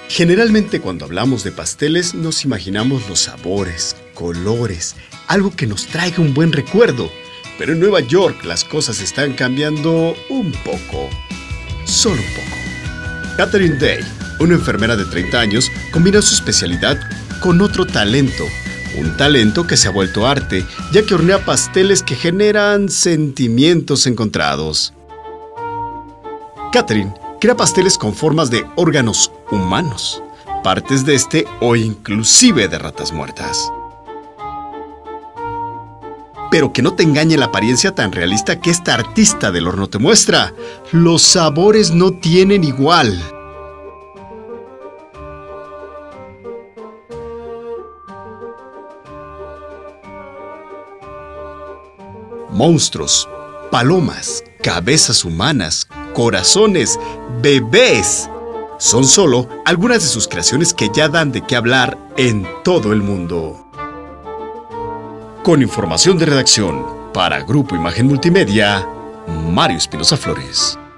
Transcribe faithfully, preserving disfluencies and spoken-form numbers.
Generalmente cuando hablamos de pasteles nos imaginamos los sabores, colores, algo que nos traiga un buen recuerdo. Pero en Nueva York las cosas están cambiando un poco. Solo un poco. Katherine Day, una enfermera de treinta años, combina su especialidad con otro talento. Un talento que se ha vuelto arte, ya que hornea pasteles que generan sentimientos encontrados. Katherine crea pasteles con formas de órganos humanos, partes de este o inclusive de ratas muertas. Pero que no te engañe la apariencia tan realista que esta artista del horno te muestra. Los sabores no tienen igual. Monstruos, palomas, cabezas humanas, corazones, bebés. Son solo algunas de sus creaciones que ya dan de qué hablar en todo el mundo. Con información de redacción para Grupo Imagen Multimedia, Mario Espinosa Flores.